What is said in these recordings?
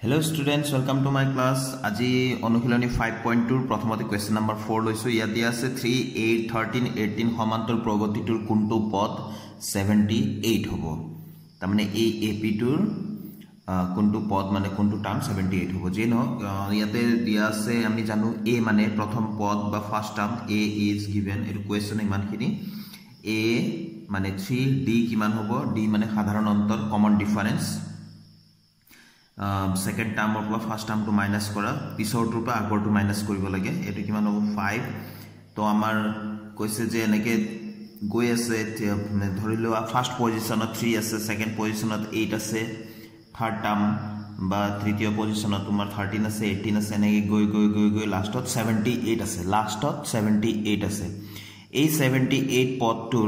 Hello students, welcome to my class. Aji অনুশীলনী 5.2 প্ৰথমতে question number 4 লৈছো। ইয়া দিয়া আছে 3 8 13 18 সমান্তৰাল প্ৰগতিটোৰ কোনটো পদ 78 হ'ব। তাৰ মানে এই AP টোৰ কোনটো পদ মানে কোনটো টাৰ্ম 78 হ'ব। যে ন ইয়াতে দিয়া আছে আমি জানো A মানে প্ৰথম পদ বা first term A is given। এই কোৱেশ্চন ইমানখিনি A মানে 3 D কিমান হ'ব D মানে সাধাৰণ অন্তৰ common difference second term or first term to minus kora pisor to pa agor to minus koribo lage etu kiman hobo 5 to amar koise je eneke goi ase dhorilo first position ot 3 ase second position ot 8 ase third term ba tritiyo position ot tumar 13 ase 18 ase eneke goi last ot 78 ase last ot 78 ase ei 78 pod tur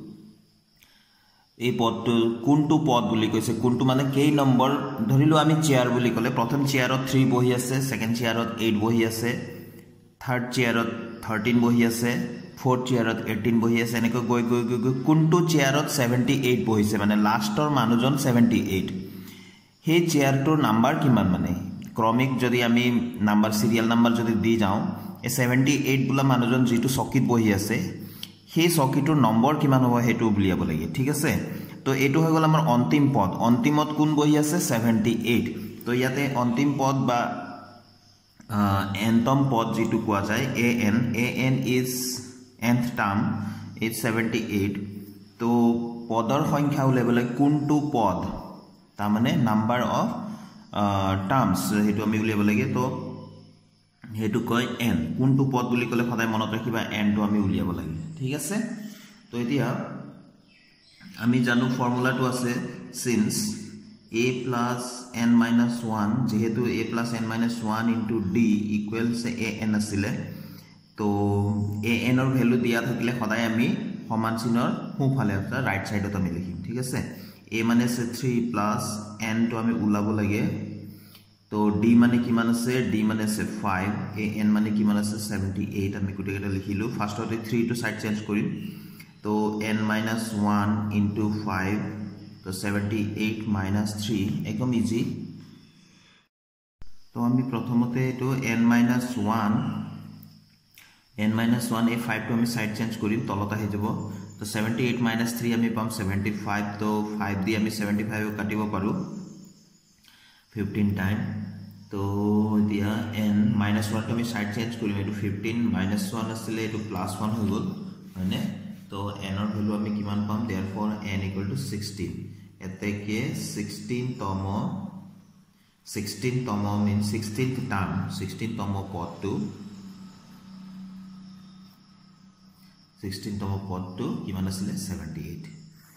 এই পদটো কোনটো পদ বুলি কৈছে কোনটো মানে কেই number ধৰিলো আমি চেয়াৰ বুলি কলে প্ৰথম চেয়াৰত 3 বহি আছে সেকেন্ড চেয়াৰত 8 বহি আছে থাৰ্ড চেয়াৰত 13 বহি আছে ফোৰ্থ চেয়াৰত 18 বহি আছে এনেকৈ গৈ কোনটো চেয়াৰত 78 বহিছে মানে লাষ্টৰ মানুহজন 78 হে চেয়াৰটোৰ নাম্বাৰ কিমান মানে ক্ৰমিক যদি আমি নাম্বাৰ সিৰিয়াল নাম্বাৰ যদি দি যাও এই 78 বুলা মানুহজন যেটো চকীত বহি আছে সেই চকীটোৰ নম্বৰ কিমান হ'ব হেতু উলিয়াব লাগে ঠিক আছে তো এটো হৈ গল আমাৰ অন্তিম পদ অন্তিমত কোন বহি আছে 78 তো ইয়াতে অন্তিম পদ বা এনতম পদ যেটো কোৱা যায় an is nth term is 78 তো পদৰ সংখ্যা উলিয়াবলে কোনটো পদ তা মানে নাম্বাৰ অফ টার্মস হেতু আমি উলিয়াব লাগে তো হেতু কয় n কোনটো পদ বুলি কলে সদায় মনত ৰাখিবা n টো আমি উলিয়াব লাগে ঠিক আছে তো এতিয়া আমি জানো ফৰ্মুলাটো আছে since a plus n minus 1 যেহেতু a plus n minus 1 into d equals an আসলে তো an এর ভ্যালু দিয়া থাকিলে সদায় আমি সমান চিহ্নৰ সোঁফালে অৰ্থাৎ ৰাইট সাইডত আমি লিখিম ঠিক আছে a মানে আছে 3 plus n টো আমি উলাব লাগে তো d মানে কিমান আছে d মানে আছে 5 an মানে কিমান আছে 78 আমি গুটেটা লিখিলো ফাৰ্স্টতে 3 টু সাইড চেঞ্জ কৰিম তো n minus 1 into 5 তো 78 minus 3 একদম ইজি তো আমি প্ৰথমতে এটো n minus 1 এই 5 টো আমি সাইড চেঞ্জ কৰিম তলত আহি যাব তো 78 minus 3 আমি পাম 75 তো 5 দি আমি 75 কাটিব পাৰো 15 টাইম তো দিয়া n minus 1 টো আমি সাইড চেঞ্জ কৰিম এটো 15 minus 1 আছিল এটো plus 1 হৈ গল মানে তো n এর ভ্যালু আমি কিমান পাম therefore n equal to 16 এতেকে 16 তম mean 16th term 16 তম পদটো 16 তম পদটো কিমান আছিল 78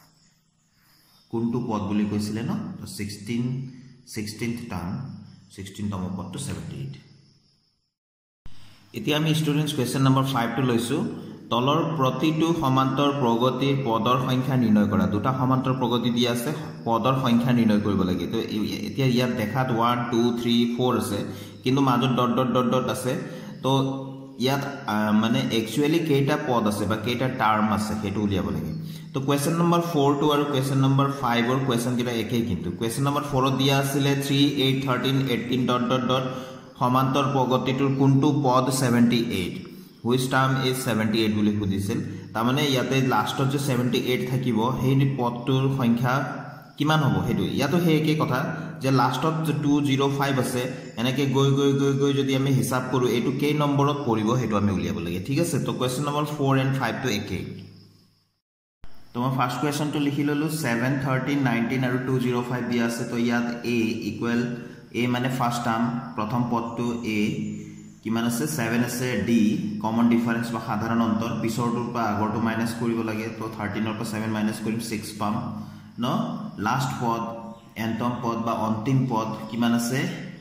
কোনটো পদ বুলি কৈছিলে ন তো 16th term 16 তম পদটো 78 এতিয়া আমি স্টুডেন্টস কোয়েশ্চন নাম্বার 5 টো লৈছো তলৰ প্ৰতিটো সমান্তৰ প্ৰগতিৰ পদৰ সংখ্যা নিৰ্ণয় কৰা দুটা সমান্তৰ প্ৰগতি দিয়া আছে পদৰ সংখ্যা নিৰ্ণয় কৰিব লাগে তো এতিয়া ইয়াত দেখাত 1 2 3 4 আছে কিন্তু মাজত ডট আছে তো ইয়াত মানে একচুয়ালি কেইটা পদ আছে বা কেইটা টার্ম আছে হেতু উলিয়াব লাগে তো কোয়েশ্চন নাম্বার 4 টো আৰু কোয়েশ্চন নাম্বার 5 অৰ কোয়েশ্চন কিটা একেই কিন্তু কোয়েশ্চন নাম্বার 4 ত দিয়া আছিল 3 8 13 18 সমান্তৰ প্ৰগতিটোৰ কোনটো পদ 78 which term is 78 বুলি খুদিছিল তাৰ মানে ইয়াতে লাষ্টত যে 78 থাকিব হেই পদটোৰ সংখ্যা কিমান হ'ব হেতু ইয়াতো হে একে কথা যে লাষ্টত যে 205 আছে এনেকে গৈ যদি আমি হিসাব কৰো এটো কেই নম্বৰত পৰিব হেতু আমি উলিয়াব লাগে ঠিক আছে তো কোয়েশ্চন নাম্বার 4 and 5 টো একে তো মই ফার্স্ট কোয়েশ্চন টো লিখি ললো 7 13 19 আৰু 205 দিয়া আছে তো ইয়াত a ইকুৱেল a মানে ফার্স্ট টার্ম প্ৰথম পদটো a কিমান আছে 7 আছে d কমন ডিফারেন্স বা সাধাৰণ অন্তৰ পিছৰটোৰ পৰা আগৰটো মাইনাস কৰিব লাগে তো 13 ৰ পৰা 7 মাইনাস কৰিম 6 পাম ন লাস্ট পদ এনতম পদ বা অন্তিম পদ কিমান আছে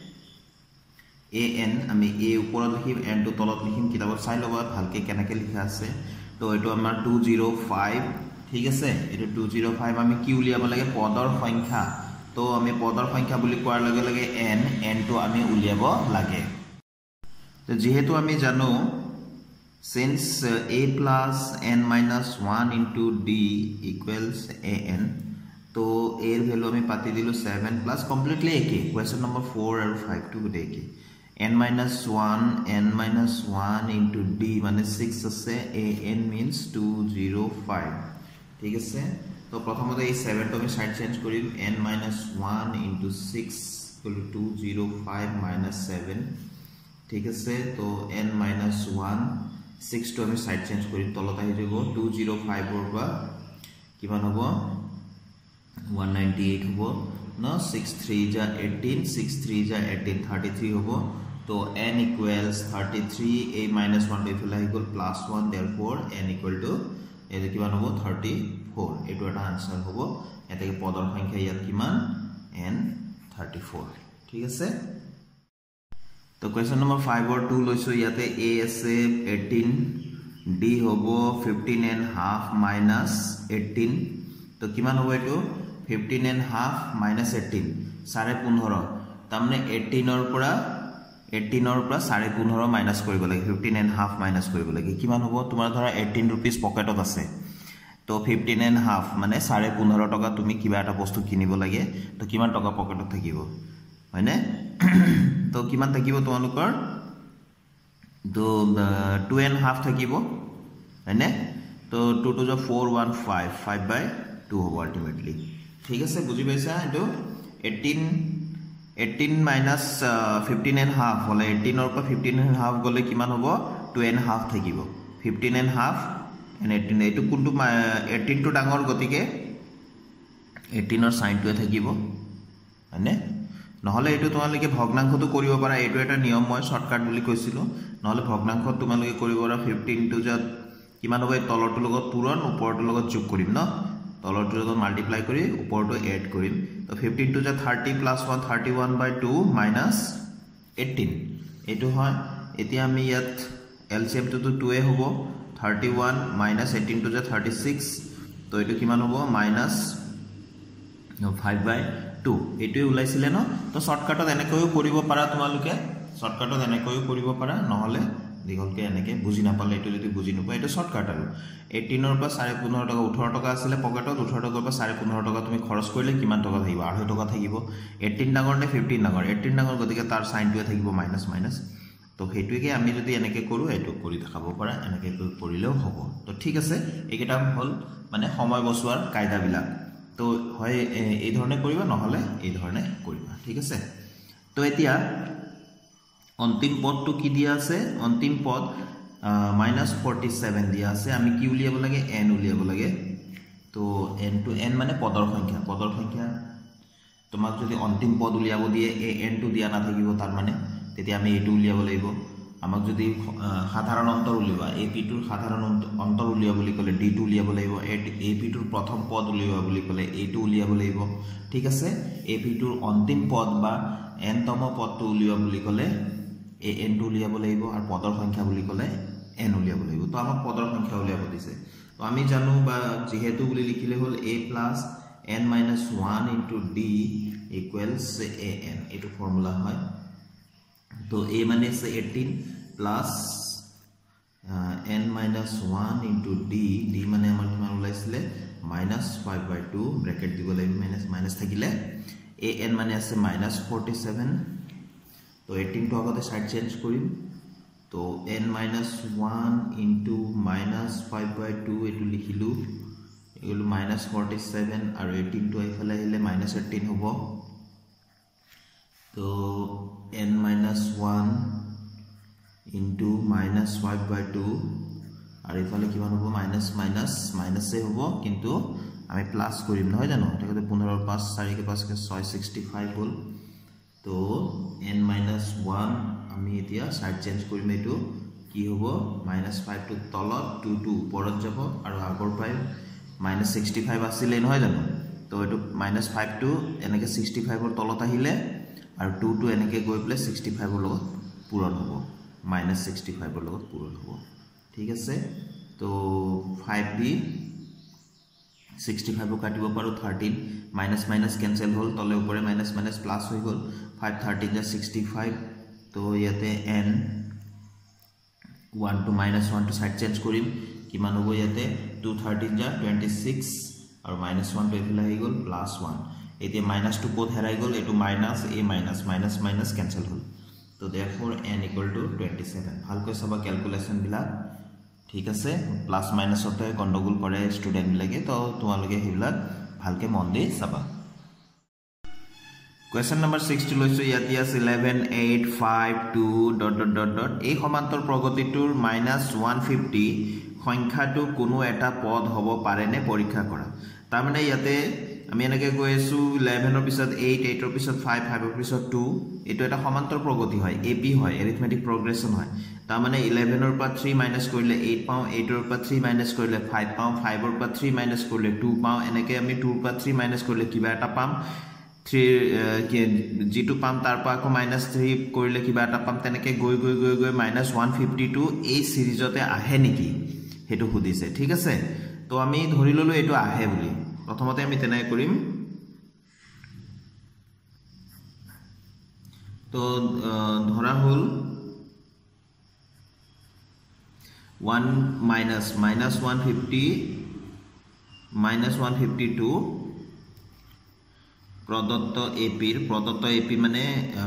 an আমি a ওপৰত লিখিম n টো তলত লিখিম কিতাবত চাই লবা ভালকে কেনেকে লিখা আছে তো এটো আমাৰ 205 ঠিক আছে এটো 205 আমি কি উলিয়াব লাগে পদৰ সংখ্যা তো আমি পদৰ সংখ্যা বুলি কোৱাৰ লগে লগে n টো আমি উলিয়াব লাগে তো যেহেতু আমি জানো since a plus n minus 1 into d equals an তো এর ভ্যালু আমি পাতি দিলো 7 প্লাস কমপ্লিটলি একে কোয়েশ্চন নম্বৰ 4 আৰু 5 টু গুটে একে n minus 1 into d মানে 6 আছে an means 205 ঠিক আছে তো প্রথমতে এই 7 টো আমি সাইড চেঞ্জ কৰিম n minus 1 into 6 equal to 205 minus 7 ঠিক আছে তো n minus 1 6 টো আমি সাইড চেঞ্জ কৰিম তলত আহি যাব 205 ৰ পৰা কিমান হ'ব 198 হ'ব no 6 3 ja 18 6 3 ja 18 33 হ'ব तो n equals 33 a minus 1 to ইফালে আহি গল plus 1 therefore n equal to এতে কিমান হ'ব 34 এটো এটা आंसर হ'ব এতে পদৰ সংখ্যা ইয়াত কিমান n 34 ঠিক আছে তো কোয়েশ্চন নম্বৰ 5 और 2 লৈছো ইয়াতে a আছে 18 d হ'ব 15 and half minus 18 তো কিমান হ'ব এটো 15 and half minus 18 15.5 তামনে 18 ৰ পৰা 18 ৰ পৰা 15.5 মাইনাস কৰিব লাগে 15 and half মাইনাস কৰিব লাগে কিমান হ'ব তোমাৰ ধৰা 18 रुपीस পকেটত আছে তো 15 and half মানে 15.5 টকা তুমি কিবা এটা বস্তু কিনিব লাগে তো কিমান টকা পকেটত থাকিব হয়নে তো কিমান থাকিব তোমালোকৰ তো 2 and half থাকিব হয়নে তো 2 to the 415 5/2 হ'ব আলটিমেটলি ঠিক আছে বুজি পাইছা এটো 18 minus 15 and half হলে 18 or 15 and half গলে কিমান হ'ব 2 and half থাকিব 15 and half and 18 এটো কোনটো 18 টু ডাঙৰ গতিকে 18 ৰ সাইনটো থাকিব মানে নহলে এটো তোমালকে ভগ্নাংশটো কৰিব পাৰা এটো এটা নিয়ম মই শর্টকাট বুলি কৈছিলো নহলে ভগ্নাংশ তোমালকে কৰিব পাৰা 15 টু যা কিমান হ'ব তলৰটো লগত পূৰণ ওপৰটো লগত যোগ কৰিম ন তলৰটো লগত মাল্টিপ্লাই কৰি ওপৰটো এড কৰিম তো 15 টু যা 30 প্লাস 1 31/2 minus 18 এটো হয় এতিয়া আমি ইয়াত এলসিএম টো 2 এ হ'ব 31 minus 18 টু যা 36 তো এটো কিমান হ'ব minus 5/2 এটোই ওলাইছিলে ন তো শর্টকাটত এনেকৈও কৰিব পাৰা তোমালোকে শর্টকাটত এনেকৈও কৰিব পাৰা নহলে দিগলকে এনেকে বুজি নাপালে এটো যদি বুজি নপা এটো শর্টকাট আৰু 18 ৰ পৰা 15.5 টকা 18 টকা আছিল পকেটত 18 টকাৰ পৰা 15.5 টকা তুমি খৰচ কৰিলে কিমান টকা থাকিব 8 টকা থাকিব 18 ডাঙৰ নে 15 ডাঙৰ 18 ডাঙৰ গতিকে তাৰ সাইনটোৱে থাকিব মাইনাস মাইনাস তো হেতুকে আমি যদি এনেকে কৰো এটো কৰি দেখাব পাৰা এনেকে কৰিলেও হ'ব তো ঠিক আছে এইকেটা হল মানে সময় বচোৱাৰ কায়দা বিলাক তো হয় এই ধৰণে কৰিবা নহলে এই ধৰণে কৰিবা ঠিক আছে তো এতিয়া অন্তিম পদটো কি দিয়া আছে অন্তিম পদ -47 দিয়া আছে আমি কি উলিয়াব লাগে n উলিয়াব লাগে তো n to n মানে পদৰ সংখ্যা তোমাক যদি অন্তিম পদ উলিয়াব দিয়ে a n to দিয়া না থাকিব তাৰ মানে তেতিয়া আমি এটো উলিয়াব লাগিব আমাক যদি সাধাৰণ অন্তৰ উলিওৱা ap টোৰ সাধাৰণ অন্তৰ উলিওৱা বুলি কলে d টো উলিয়াব লাগিব ap টোৰ প্ৰথম পদ উলিওৱা বুলি কলে a টো উলিয়াব লাগিব ঠিক আছে ap টোৰ অন্তিম পদ বা n তম পদটো উলিওৱা বুলি কলে an টো উলিয়াব লাগিব আৰু পদৰ সংখ্যা বুলি কলে n উলিয়াব লাগিব তো আমাক পদৰ সংখ্যা উলিয়াব দিছে তো আমি জানো বা যেহেতু বুলি লিখিলে হল a plus n minus 1 into d equals an এটো ফর্মুলা হয় তো a মানে আছে 18 plus n minus 1 into d d মানে আমাৰ কিমান ওলাইছিলে -5/2 ব্র্যাকেট দিব লাগিব মাইনাস থাকিলে an মানে আছে -47 তো 18 টো আগতে সাইড চেঞ্জ কৰিম তো n minus 1 into -5/2 এটো লিখিলো এগুলো -47 আৰু 18 টো ইফালে আহিলে -18 হ'ব তো n minus 1 into -5/2 আৰু ইফালে কিমান হ'ব মাইনাসে হ'ব কিন্তু আমি প্লাস কৰিম নহয় জানো এটাকে 15 5 4 কে 5 কে 6 65 হ'ল তো n minus 1 আমি এতিয়া সাইড চেঞ্জ কৰিম এটো কি হ'ব -5 টু তলত 2 টু ওপৰত যাব আৰু আগৰ পাই -65 আছিল নহয় জানো তো এটো -5 টু এনেকে 65 ৰ তলত আহিলে আৰু 2 টু এনেকে গৈ প্লে 65 ৰ লগত পূৰণ হ'ব -65 ৰ লগত পূৰণ হ'ব ঠিক আছে তো 5 দি 65 ক কাটিব পাৰো 13 মাইনাস মাইনাস ক্যান্সেল হল তলে উপরে মাইনাস মাইনাস প্লাস হৈ গল 5 13 যা 65 তো ইয়াতে n 1 to -1 to side change কৰিম কিমান হ'ব ইয়াতে 2 13 যা 26 আৰু -1 টো এফালে আহি গ'ল +1 এতিয়া -2 কোড হেৰাই গ'ল এটো minus a minus minus minus cancel হ'ল তো therefore n = 27 ভালকৈ চাবা ক্যালকুলেশন বিলাক ঠিক আছে প্লাস মাইনাসতে গন্ডগোল কৰে স্টুডেন্ট বিলাকে তো তোমালোকে হেবিলাক ভালকে মন দি চাবা Question number 6 to লৈছো ইয়াত ইয়াস 11 8 5 2 ... এই সমান্তর প্রগতিটোৰ -150 সংখ্যাটো কোনো এটা পদ হ'ব পাৰে নে পৰীক্ষা কৰা তাৰ মানে ইয়াতে আমি এনেকৈ কৈ আছো 11 ৰ পিছত 8 8 ৰ পিছত 5 5 ৰ পিছত 2 এটো এটা সমান্তর প্রগতি হয় AP হয় এৰিথমেটিক প্রগ্ৰেশন হয় তাৰ মানে 11 ৰ পৰা 3 মাইনাস কৰিলে 8 পাও 8 ৰ পৰা 3 মাইনাস কৰিলে 5 পাও 5 ৰ পৰা 3 মাইনাস কৰিলে 2 পাও এনেকৈ আমি 2 ৰ পৰা 3 মাইনাস কৰিলে কিবা এটা পাম 3 g2 পাম তাৰ পৰা আকৌ -3 কৰিলে কিবা এটা পাম তেনেকৈ গৈ গৈ গৈ গৈ -152 এই সিৰিজতে আহে নেকি হেতু খুদিছে ঠিক আছে তো আমি ধৰি ললো এটো আহে বুলি প্ৰথমতে আমি তেনাই কৰিম তো ধৰা হল 1 -150 -152 প্রদত্ত AP মানে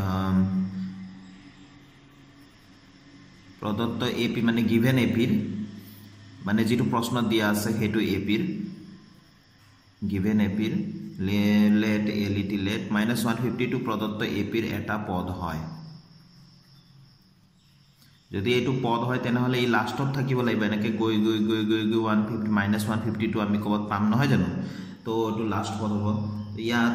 প্রদত্ত AP মানে given AP মানে যেটো প্রশ্ন দিয়া আছে হেতু AP given AP let -152 প্রদত্ত AP এটা পদ হয় যদি এটো পদ হয় তেনে হলে এই লাস্টত থাকিব লাগিব এনেকৈ গৈ গৈ গৈ গৈ গৈ 152 আমি কবত পাম নহয় জানো তো এটো লাস্ট পদ হ'ব ইয়াত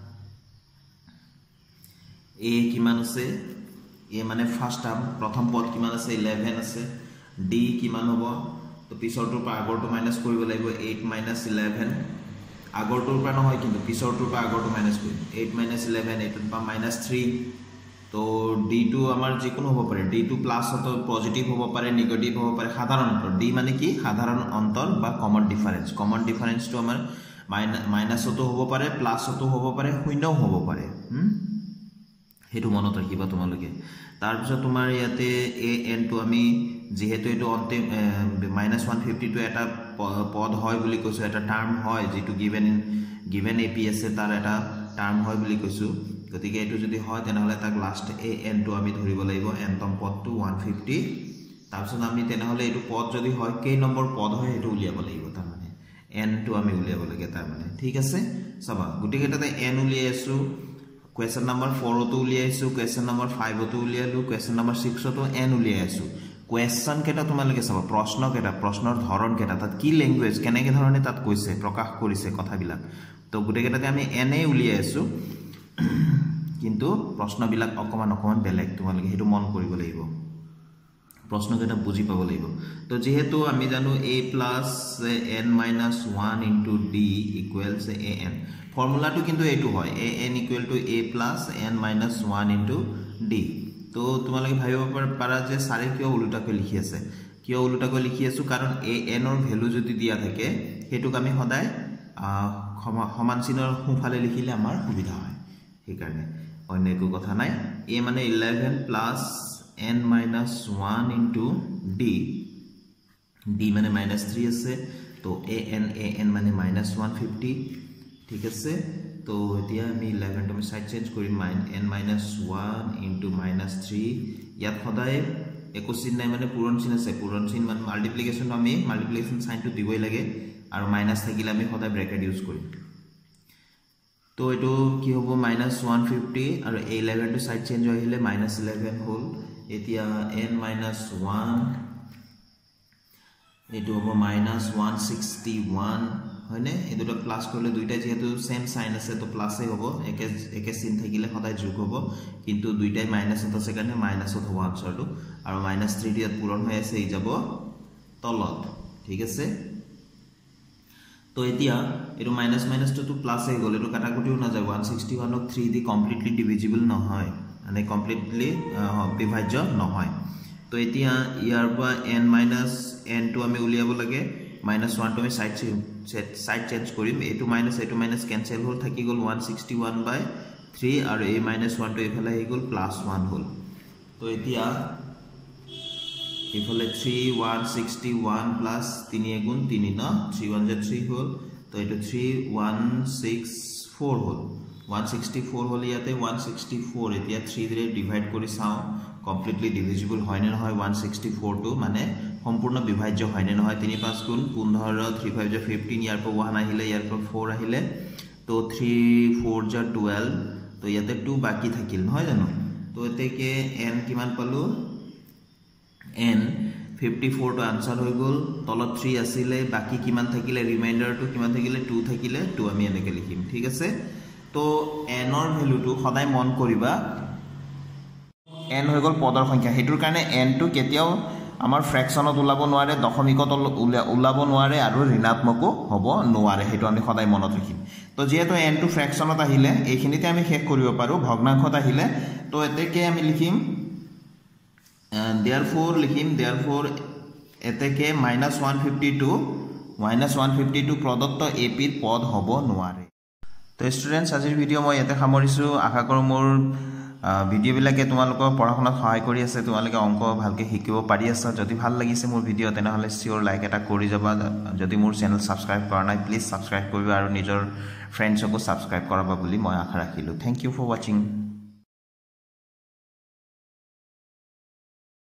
a কিমান আছে a মানে ফার্স্ট টার্ম প্রথম পদ কিমান আছে 11 আছে d কিমান হ'ব তো পিছৰটোৰ পৰা আগৰটো মাইনাস কৰিব লাগিব 8 - 11 আগৰটোৰ পৰা নহয় কিন্তু পিছৰটোৰ পৰা আগৰটো মাইনাস কৰিম 8 - 11 এটোৰ পৰা -3 তো d2 আমাৰ যিকোনো হ'ব পাৰে d2 প্লাস অটো পজিটিভ হ'ব পাৰে নেগেটিভ হ'ব পাৰে সাধাৰণ অন্তৰ d মানে কি সাধাৰণ অন্তৰ বা কমন ডিফারেন্স তো আমাৰ মাইনাসটো হ'ব পাৰে প্লাসটো হ'ব পাৰে শূন্যও হ'ব পাৰে হেতু মনত ৰাখিবা তোমালোকে তাৰ পিছত তোমাৰ ইয়াতে an টো আমি যেহেতু এটো অন্তিম -150 টো এটা পদ হয় বুলি কৈছো এটা টার্ম হয় যেটো given AP আছে তাৰ এটা টার্ম হয় বুলি কৈছো গতিকে এটো যদি হয় তেনে হলে তাক লাস্ট an টো আমি ধৰিব লাগিব n তম পদটো 150 তাৰ পিছত আমি তেনে হলে এটো পদ যদি হয় কেই নম্বৰ পদ হয় এটো উলিয়াব লাগিব তাৰ মানে n টো আমি উলিয়াব লাগে তাৰ মানে ঠিক আছে সবা গুটিকেটাতে n উলিয়াইছো Question number 4 to উলিয়াইছো question number 5 to উলিয়ালো question number 6 to n উলিয়াইছো question কেটা তোমালকে চাবা প্ৰশ্ন কেটা প্ৰশ্নৰ ধৰণ কেটা তাত কি ল্যাঙ্গুৱেজ কেনেকে ধৰণে তাত কৈছে প্ৰকাশ কৰিছে কথাবিলাক তো গুটে কেটাতে আমি n উলিয়াইছো কিন্তু প্ৰশ্নবিলাক অকমান বেলেগ তোমালকে হেতু মন কৰিব লাগিব প্ৰশ্ন কেটা বুজি পাব লাগিব তো যেহেতু আমি জানো a + n - 1 * d = an ফর্মুলাটো কিন্তু এটো হয় an = a + n - 1 * d তো তোমালকে ভাবিব পাৰা যে সারে কিয় উল্টাকৈ লিখি আছে কিয় উল্টাকৈ লিখি আছো কাৰণ an ৰ ভ্যালু যদি দিয়া থাকে হেতুক আমি সদায় সমান চিনৰ সোঁফালে লিখিলে আমাৰ সুবিধা হয় সেই কাৰণে অন্য একো কথা নাই a মানে 11 + n - 1 * d d মানে -3 আছে তো an মানে -150 ঠিক আছে তো এতিয়া আমি 11 টো আমি সাইড চেঞ্জ কৰিম n - 1 * -3 ইয়াত সদায় একো চিন নাই মানে পূৰণ চিন আছে পূৰণ চিন মানে মাল্টিপ্লিকেশন আমি মাল্টিপ্লিকেশন সাইনটো দিবই লাগে আৰু মাইনাস থাকিলে আমি সদায় ব্ৰেকেট ইউজ কৰিম তো এটো কি হ'ব -150 আৰু 11 টো সাইড চেঞ্জ হৈলে -11 হ'ল এতিয়া n - 1 এটো হ'ব -161 হয়নে এই দুটো প্লাস কৰিলে দুইটা যেহেতু সেম সাইন আছে তো প্লাসে হ'ব একে চিন থাকিলে সদায় যোগ হ'ব কিন্তু দুইটাই মাইনাস আছে কাৰণে মাইনাসত হ'ব আনসাৰটো আৰু -3 ইয়াত পূৰণ হৈ আছে ই যাব তলত ঠিক আছে তো এতিয়া এটো মাইনাস তো প্লাস হৈ গল এটো কাটাকুটিও না যায় 161 ক 3 দি কমপ্লিটলি ডিভিজিবল নহয় মানে কমপ্লিটলি বিভাজ্য নহয় তো এতিয়া ইয়াৰ পৰা n টো আমি উলিয়াব লাগে -1 টো আমি সাইড চেঞ্জ কৰিম এটো মাইনাস ক্যান্সেল হল থাকি গল 161/3 আৰু a -1 টো এফালে হৈ গল +1 হল তো এতিয়া এফালে 3 161 + 3 * 3 ন 3 * 3 হল তো এইটো 3164 হল 164 হল ইয়াতে 164 এতিয়া 3 ৰে ডিভাইড কৰি চাও কমপ্লিটলি ডিভিজিবল হয় নে নহয় 164 টো মানে সম্পূৰ্ণ বিভাজ্য হয় নে নহয় 3 5 গুণ 15 3 5 15 ইয়াৰ পৰা 1 আহিলে ইয়াৰ পৰা 4 আহিলে তো 3 4 * 12 তো ইয়াতে 2 বাকি থাকিল নহয় জানো তো এতেকে n কিমান পালো n 54 to answer হৈ গল তলত 3 আছিল বাকি কিমান থাকিলে ৰিমাইন্ডাৰ টু কিমান থাকিলে 2 থাকিলে 2 আমি এনেকে লিখিম ঠিক আছে তো n ৰ ভ্যালুটো সদায় মন কৰিবা n হৈ গল পদৰ সংখ্যা হেতুৰ কাৰণে n টো কেতিয়াও আমাৰ ফ্ৰেকশনত উলাব নোৱাৰে দশমিকত উলাব নোৱাৰে আৰু ঋণাত্মকো হ'ব নোৱাৰে হেতু আমি সদায় মনত ৰাখিম তো যেহেতু n টো ফ্ৰেকশনত আহিলে এইখিনিতে আমি শেষ কৰিব পাৰো ভগ্নাংশত আহিলে তো এতেকে আমি লিখিম therefore লিখিম therefore এতেকে -152 প্ৰদত্ত ap ৰ পদ হ'ব নোৱাৰে তো স্টুডেন্টস আজিৰ ভিডিও মই এতে সামৰিছো আশা কৰো মোৰ ভিডিও বিলাকে তোমালোকৰ পঢ়াশনাত সহায় কৰি আছে তোমালোকে অংক ভালকে শিকিব পাৰি আছা যদি ভাল লাগিছে মোৰ ভিডিও তেনেহলে সিওৰ লাইক এটা কৰি যাবা যদি মোৰ চেনেল সাবস্ক্ৰাইব কৰা নাই প্লিজ সাবস্ক্ৰাইব কৰিবা আৰু নিজৰ ফ্ৰেণ্ডছকো সাবস্ক্ৰাইব কৰাবা বুলি মই আশা ৰাখিলো থ্যাংক ইউ ফৰ ওয়াচিং